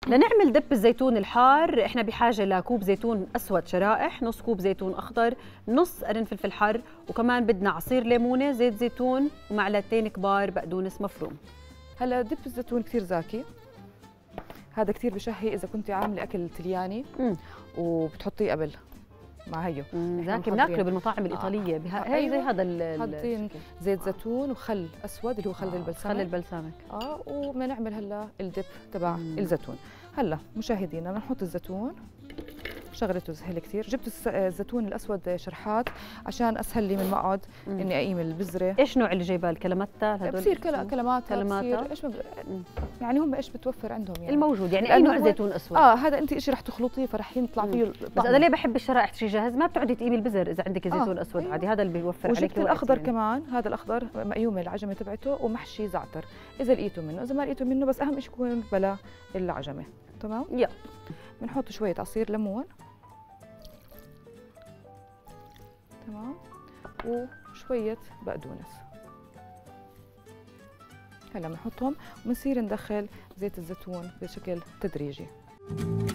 لنعمل دب الزيتون الحار احنا بحاجه لكوب زيتون اسود شرائح، نص كوب زيتون اخضر، نص قرن فلفل حر، وكمان بدنا عصير ليمونه، زيت زيتون، ومعلقتين كبار بقدونس مفروم. هلا دب الزيتون كثير زاكي، هذا كثير بشهي اذا كنت عامله اكل تلياني وبتحطيه قبل مع هيو. زاكي بناكله بالمطاعم الايطاليه هي زي هذا حاطين زيت زيتون وخل اسود اللي هو خل البلسمك. خل البلسمك وبدنا نعمل هلا الدب تبع الزيتون. هلا مشاهدينا بنحط الزيتون، شغلته سهله كثير. جبت الزيتون الاسود شرحات عشان اسهل لي من ما اقعد اني اقيم البذره. ايش نوع اللي جايبه الكلماتا هدول؟ بصير كلماتا ايش يعني هم ايش بتوفر عندهم يعني الموجود يعني اي نوع زيتون اسود. هذا انت شيء رح تخلطيه فرح يطلع فيه بس انا ليه بحب الشرائح شيء جاهز، ما بتقعدي تقيمي البذر اذا عندك زيتون اسود أيوة. عادي، هذا اللي بيوفر عليك. وجبت الاخضر يعني. كمان هذا الاخضر مقيومه العجمه تبعته ومحشي زعتر اذا لقيتوا منه، اذا ما لقيتوا منه بس اهم شيء يكون بلا العجمه. تمام. بنحط شويه عصير ليمون، تمام، وشويه بقدونس. هلا بنحطهم وبنصير ندخل زيت الزيتون بشكل تدريجي.